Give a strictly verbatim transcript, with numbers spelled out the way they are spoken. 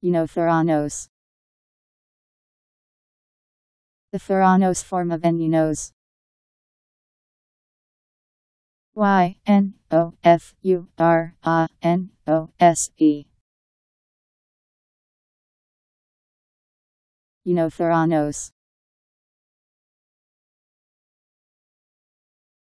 Ynofuranose. The furanose form of ynose. Y N O F U R A N O S E. Ynofuranose.